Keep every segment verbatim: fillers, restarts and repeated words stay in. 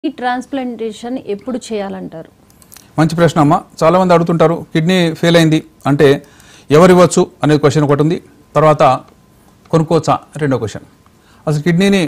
ఈ ట్రాన్స్‌ప్లాంటేషన్ ఎప్పుడు చేయాలంటారు? మంచి ప్రశ్న అమ్మ. చాలా మంది అడుగుతుంటారు కిడ్నీ ఫెయిల్ అయింది అంటే ఎవరు ఇవ్వచ్చు అనే క్వశ్చన్ ఒకటి ఉంది. తర్వాత కొనుక్కోవచ్చా రెండో క్వశ్చన్. అసలు కిడ్నీని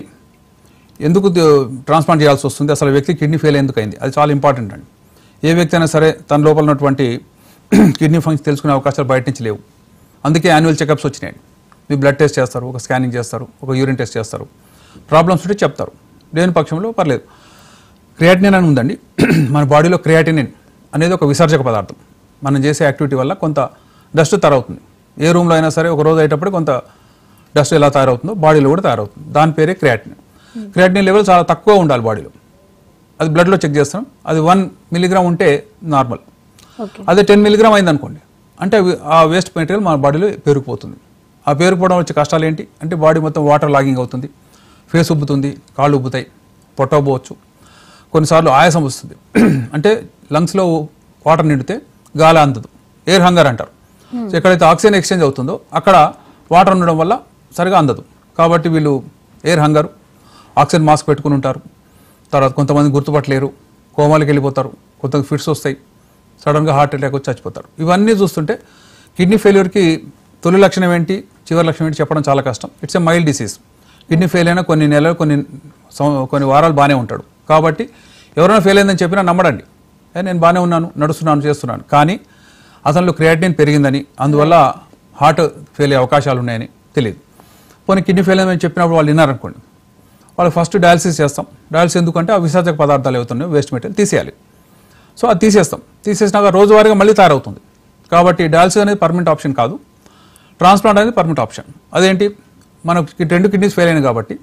ఎందుకు ట్రాన్స్ప్లాంట్ చేయాల్సి వస్తుంది, అసలు వ్యక్తి కిడ్నీ ఫెయిల్ ఎందుకు అయింది, అది చాలా ఇంపార్టెంట్ అండి. ఏ వ్యక్తి అయినా సరే తన లోపల ఉన్నటువంటి కిడ్నీ ఫంక్షన్ తెలుసుకునే అవకాశాలు బయట నుంచి లేవు. అందుకే యాన్యువల్ చెకప్స్ వచ్చినాయి. మీ బ్లడ్ టెస్ట్ చేస్తారు, ఒక స్కానింగ్ చేస్తారు, ఒక యూరిన్ టెస్ట్ చేస్తారు, ప్రాబ్లమ్స్ ఉంటే చెప్తారు. లేని పక్షంలో పర్లేదు. క్రియాటినిన్ అని ఉందండి. మన బాడీలో క్రియాటినిన్ అనేది ఒక విసర్జక పదార్థం. మనం చేసే యాక్టివిటీ వల్ల కొంత డస్ట్ తయారవుతుంది. ఏ రూమ్లో అయినా సరే ఒక రోజు అయ్యేటప్పుడు కొంత డస్ట్ ఎలా తయారవుతుందో బాడీలో కూడా తయారవుతుంది. దాని పేరే క్రియాటినిన్. క్రియాటినిన్ లెవెల్ చాలా తక్కువ ఉండాలి బాడీలో. అది బ్లడ్లో చెక్ చేస్తాం. అది వన్ మిలీగ్రామ్ ఉంటే నార్మల్. అదే టెన్ మిలీగ్రామ్ అయింది అనుకోండి అంటే ఆ వేస్ట్ మెటీరియల్ మన బాడీలో పేరుకుపోతుంది. ఆ పేరుకుపోవడం వచ్చే కష్టాలు ఏంటి అంటే బాడీ మొత్తం వాటర్ లాగింగ్ అవుతుంది, ఫేస్ ఉబ్బుతుంది, కాళ్ళు ఉబ్బుతాయి, పొట్టబోవచ్చు, కొన్నిసార్లు ఆయాసం వస్తుంది. అంటే లంగ్స్లో వాటర్ నిండితే గాలి అందదు, ఎయిర్ హంగర్ అంటారు. సో ఎక్కడైతే ఆక్సిజన్ ఎక్స్చేంజ్ అవుతుందో అక్కడ వాటర్ ఉండడం వల్ల సరిగా అందదు. కాబట్టి వీళ్ళు ఎయిర్ హంగర్, ఆక్సిజన్ మాస్క్ పెట్టుకుని ఉంటారు. తర్వాత కొంతమంది గుర్తుపట్టలేరు, కోమాలకి వెళ్ళిపోతారు, కొంత ఫిట్స్ వస్తాయి, సడన్గా హార్ట్ అటాక్ వచ్చి చచ్చిపోతారు. ఇవన్నీ చూస్తుంటే కిడ్నీ ఫెయిల్యూర్కి తొలి లక్షణం ఏంటి, చివరి లక్షణం ఏంటి చెప్పడం చాలా కష్టం. It's a mild disease. Kidney fail అయినా కొన్ని నెలలు కొన్ని కొన్ని వారాలు బాగానే ఉంటాడు. కాబట్టి ఎవరైనా ఫెయిల్ అయిందని చెప్పినా నమ్మడండి. నేను బాగానే ఉన్నాను, నడుస్తున్నాను, చేస్తున్నాను. కానీ అతనిలో క్రియాటినిన్ పెరిగిందని, అందువల్ల హార్ట్ ఫెయిల్ అయ్యే అవకాశాలు ఉన్నాయని తెలియదు. పోనీ కిడ్నీ ఫెయిల్ అయిందని చెప్పినప్పుడు వాళ్ళు విన్నారనుకోండి, వాళ్ళకి ఫస్ట్ డయాలసిస్ చేస్తాం. డయాలసిస్ ఎందుకంటే ఆ విసర్జక పదార్థాలు అవుతున్నాయో వేస్ట్ మెటీరియల్ తీసేయాలి. సో అది తీసేస్తాం. తీసేసినాక రోజువారీగా మళ్ళీ తయారవుతుంది. కాబట్టి డయాలసిస్ అనేది పర్మనెంట్ ఆప్షన్ కాదు, ట్రాన్స్ప్లాంట్ అనేది పర్మనెంట్ ఆప్షన్. అదేంటి, మనకి రెండు కిడ్నీస్ ఫెయిల్ అయినాయి కాబట్టి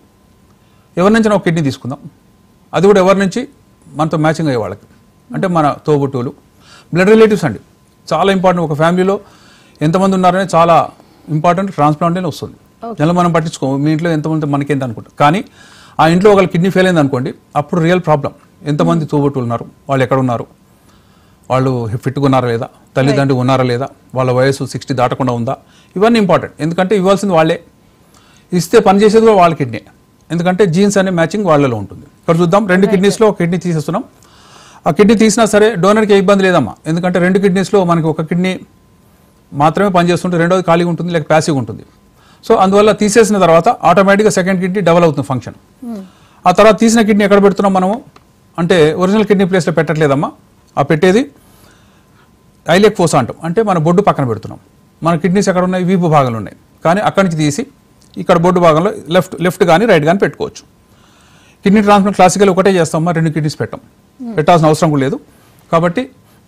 ఎవరి నుంచి ఒక కిడ్నీ తీసుకుందాం. అది కూడా ఎవరి నుంచి మనతో మ్యాచింగ్ అయ్యే వాళ్ళకి, అంటే మన తోబుట్టువులు, బ్లడ్ రిలేటివ్స్ అండి. చాలా ఇంపార్టెంట్. ఒక ఫ్యామిలీలో ఎంతమంది ఉన్నారనే చాలా ఇంపార్టెంట్ ట్రాన్స్ప్లాంట్ అనేది వస్తుంది. జనరల్ మనం పట్టించుకోము, మీ ఇంట్లో ఎంతమంది మనకేంత అనుకుంటాం. కానీ ఆ ఇంట్లో ఒకళ్ళ కిడ్నీ ఫెయిల్ అయింది అనుకోండి, అప్పుడు రియల్ ప్రాబ్లం. ఎంతమంది తోబుట్టువులు ఉన్నారు, వాళ్ళు ఎక్కడ ఉన్నారు, వాళ్ళు ఫిట్గా ఉన్నారా లేదా, తల్లిదండ్రులు ఉన్నారా లేదా, వాళ్ళ వయసు సిక్స్టీ దాటకుండా ఉందా, ఇవన్నీ ఇంపార్టెంట్. ఎందుకంటే ఇవ్వాల్సింది వాళ్ళే, ఇస్తే పని చేసేది కూడా వాళ్ళ కిడ్నీ. ఎందుకంటే జీన్స్ అనే మ్యాచింగ్ వాళ్ళలో ఉంటుంది. ఇక్కడ చూద్దాం, రెండు కిడ్నీస్లో ఒక కిడ్నీ తీసేస్తున్నాం. ఆ కిడ్నీ తీసినా సరే డోనర్కి ఏ ఇబ్బంది లేదమ్మా. ఎందుకంటే రెండు కిడ్నీస్లో మనకి ఒక కిడ్నీ మాత్రమే పనిచేస్తుంటే రెండోది ఖాళీగా ఉంటుంది, లేక ప్యాసివ్గా ఉంటుంది. సో అందువల్ల తీసేసిన తర్వాత ఆటోమేటిక్గా సెకండ్ కిడ్నీ డబల్ అవుతుంది ఫంక్షన్. ఆ తర్వాత తీసిన కిడ్నీ ఎక్కడ పెడుతున్నాం మనము అంటే ఒరిజినల్ కిడ్నీ ప్లేస్లో పెట్టట్లేదమ్మా. ఆ పెట్టేది ఐలియక్ ఫోసా అంటాం, అంటే మన బొడ్డు పక్కన పెడుతున్నాం. మన కిడ్నీస్ ఎక్కడ ఉన్నాయి, వీపు భాగంలో ఉన్నాయి. కానీ అక్కడి నుంచి తీసి ఇక్కడ బొడ్డు భాగంలో లెఫ్ట్ లెఫ్ట్ కానీ రైట్ కానీ పెట్టుకోవచ్చు. కిడ్నీ ట్రాన్స్ప్లాంట్ క్లాసికల్ ఒకటే చేస్తామమ్మా, రెండు కిడ్నీస్ పెట్టాం, పెట్టాల్సిన అవసరం కూడా లేదు. కాబట్టి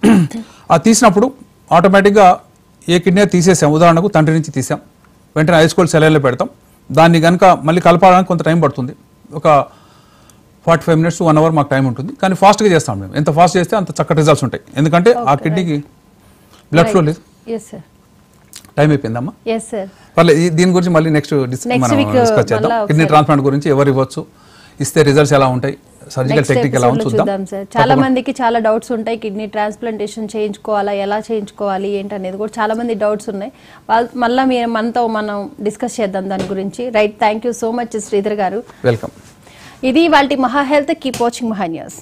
ఆ తీసినప్పుడు ఆటోమేటిక్గా ఏ కిడ్నీ తీసేసాం, ఉదాహరణకు తండ్రి నుంచి తీసాం, వెంటనే ఐస్కోల్డ్ సెలైన్లో పెడతాం. దాన్ని కనుక మళ్ళీ కలపడానికి కొంత టైం పడుతుంది. ఒక forty five minutes one hour మాకు టైం ఉంటుంది. కానీ ఫాస్ట్గా చేస్తాం మేము. ఎంత ఫాస్ట్ చేస్తే అంత చక్కటి రిజల్ట్స్ ఉంటాయి. ఎందుకంటే ఆ కిడ్నీకి బ్లడ్ ఫ్లో లేదు. టైం అయిపోయిందమ్మా. పర్లేదు, దీని గురించి మళ్ళీ నెక్స్ట్ మనం డిస్కస్ చేద్దాం. కిడ్నీ ట్రాన్స్ప్లాంట్ గురించి ఎవరు ఇవ్వచ్చు, ఇస్తే రిజల్ట్స్ ఎలా ఉంటాయి, సర్జికల్ టెక్నిక్ ఎలా ఉంటుందో చూద్దాం. చాలా మందికి చాలా డౌట్స్ ఉంటాయి. కిడ్నీ ట్రాన్స్ప్లాంటేషన్ చేయించుకోవాలా, ఎలా చేయించుకోవాలి ఏంటి అనేది కూడా చాలా మంది డౌట్స్ ఉన్నాయి. వాళ్ళు మళ్ళీ మీరు మనతో మనం డిస్కస్ చేద్దాం దాని గురించి. Right, thank you so much Sridhar garu. Welcome. ఇది వాళ్ళ Maha health. Keep watching Maha news.